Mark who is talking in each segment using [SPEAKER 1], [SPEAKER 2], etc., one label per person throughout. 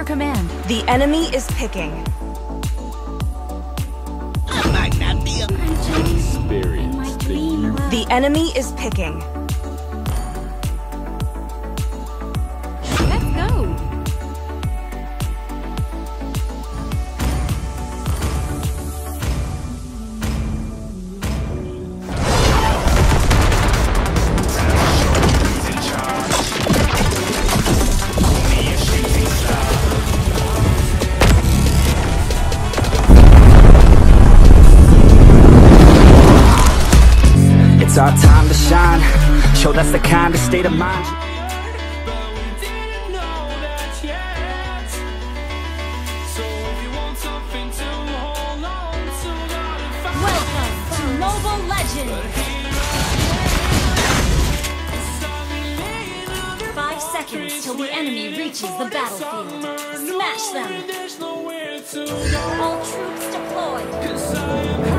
[SPEAKER 1] command.
[SPEAKER 2] The enemy is picking.
[SPEAKER 3] I might not be a
[SPEAKER 4] Experience the youth.
[SPEAKER 2] The enemy is picking.
[SPEAKER 1] Let's go.
[SPEAKER 5] It's our time to shine. Show that's the kind of state of mind.
[SPEAKER 1] Welcome to Mobile Legends. 5 seconds till the enemy reaches the battlefield. Smash them. All troops deployed.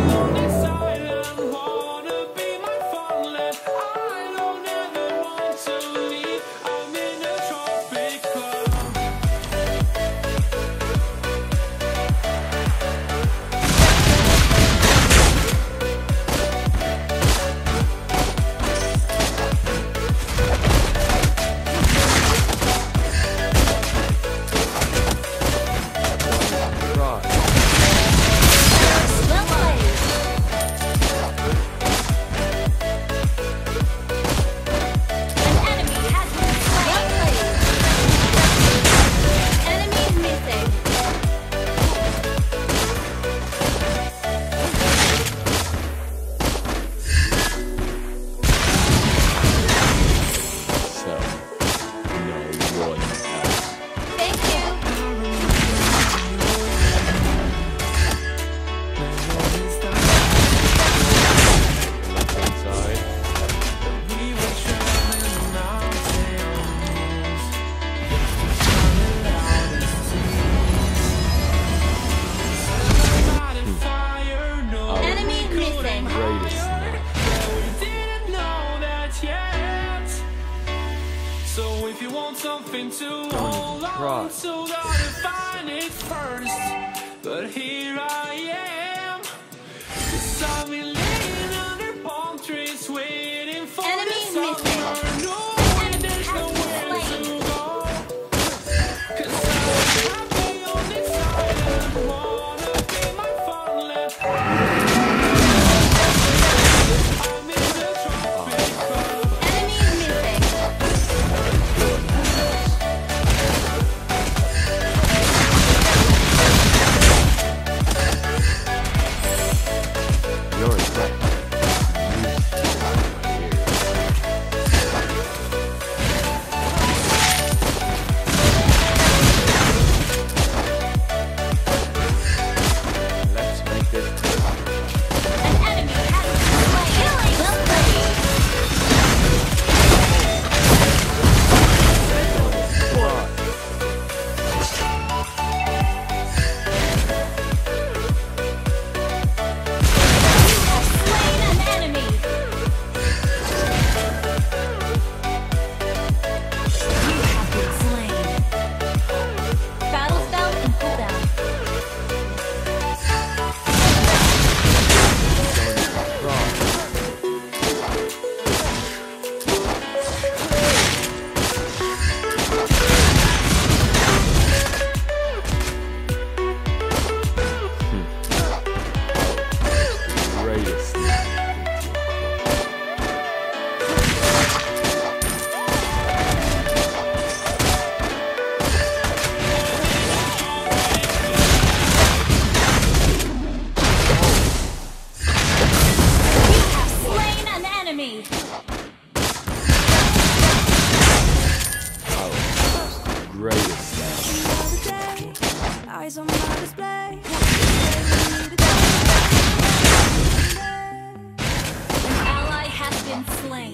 [SPEAKER 6] Something to hold on to, gotta find it first. But here I am, 'cause I've been laying under palm trees waiting for the summer. Knowing there's nowhere to go, 'cause I'm happy on this island. Wanna be my fun left. I'm in the tropic club.
[SPEAKER 7] Eyes on my display.
[SPEAKER 1] An ally has been slain.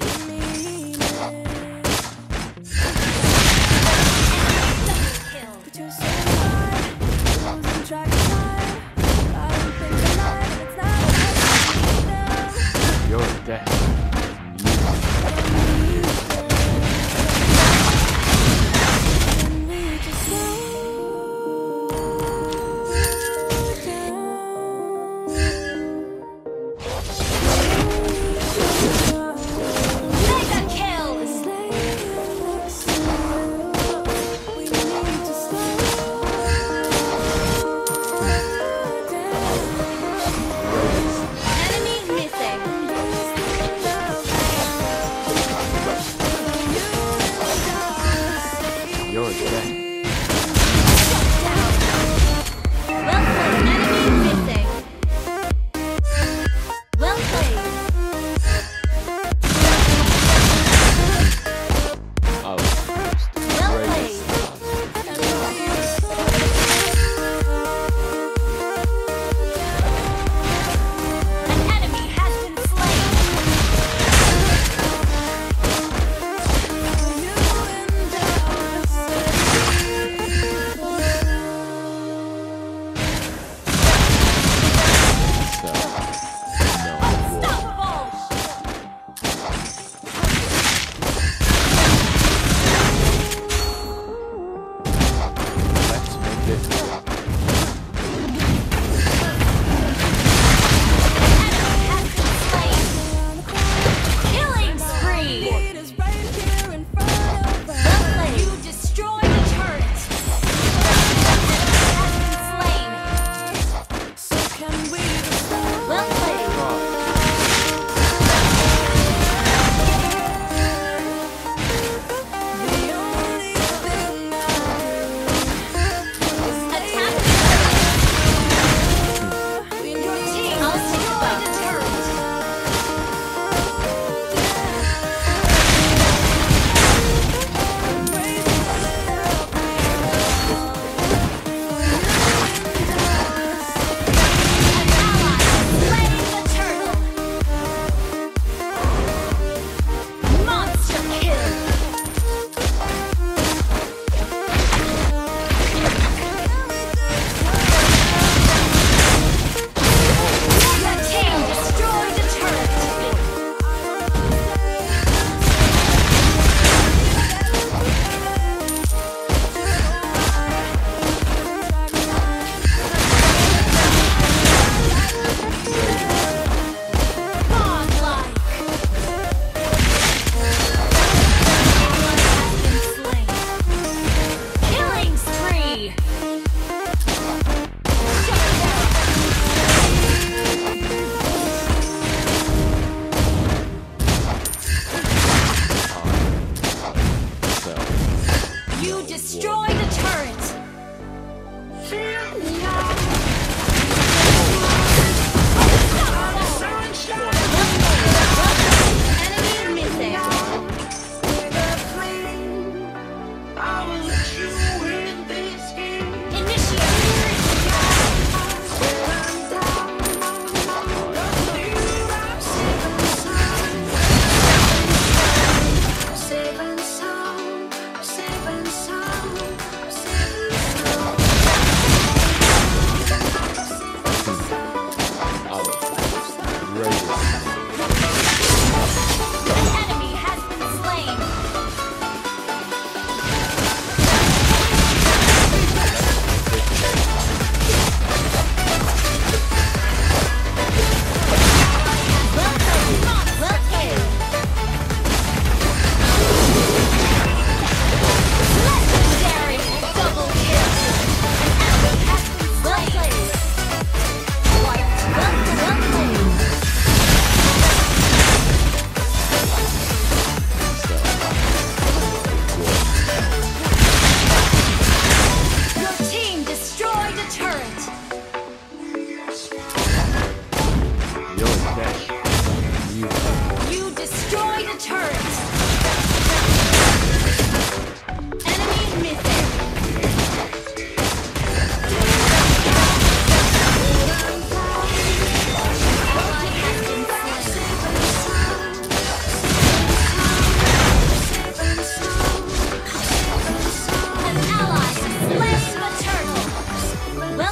[SPEAKER 4] You're dead.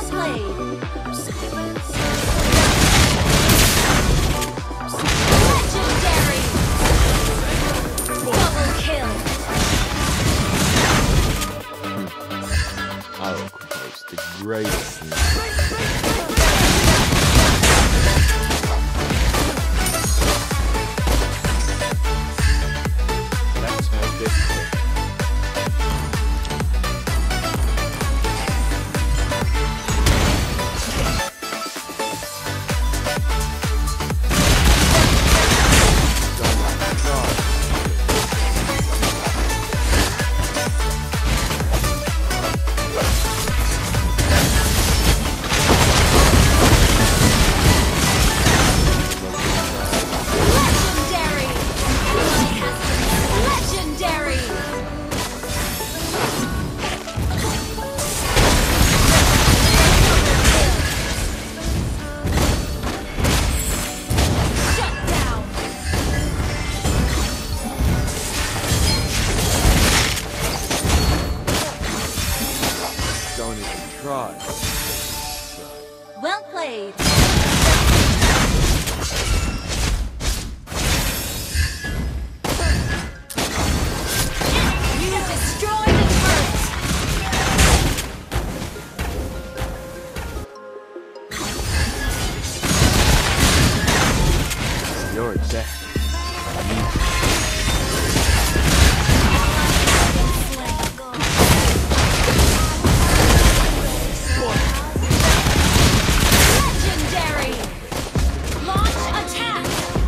[SPEAKER 1] played. Legendary. Double kill.
[SPEAKER 4] I will compose the greatest music. Let's make this quick. Don't even try.
[SPEAKER 1] Well played. You destroyed the turret.
[SPEAKER 4] You're dead.
[SPEAKER 1] Legendary. Launch attack.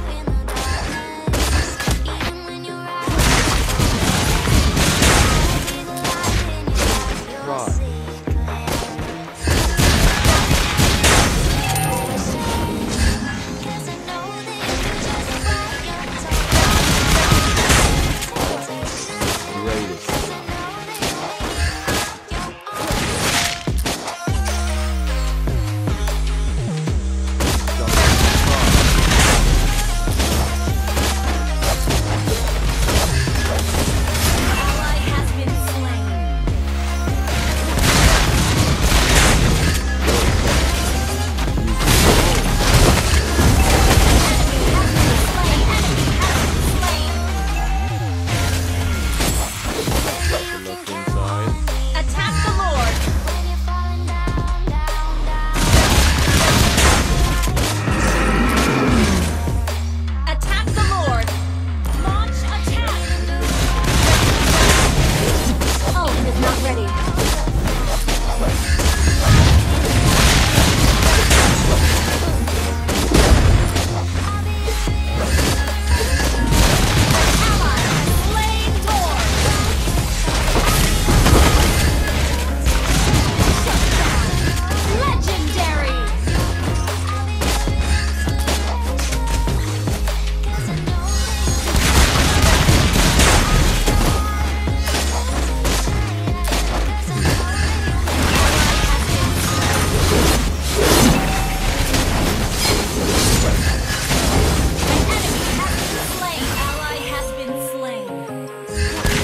[SPEAKER 4] Try. Greatest.
[SPEAKER 1] Ally has been slain.
[SPEAKER 4] Look inside.
[SPEAKER 1] Attack the Lord. Attack the Lord. Launch attack. Oh, it is not ready. Ally slain Lord. Legendary. Slain. Ally has been slain.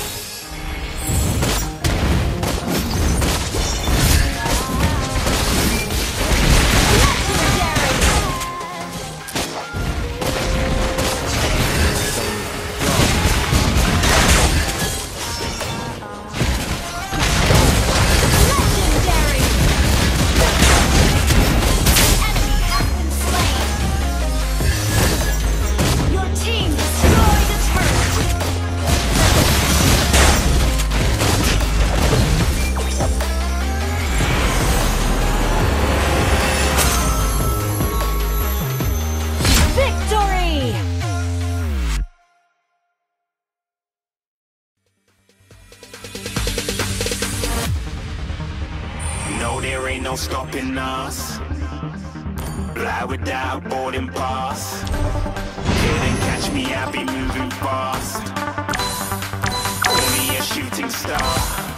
[SPEAKER 1] Legendary. Enemy has been slain. Your team destroyed a turret. Victory!
[SPEAKER 8] No, there ain't no stopping us. Fly without boarding pass. Couldn't catch me, I be moving fast. Only a shooting star.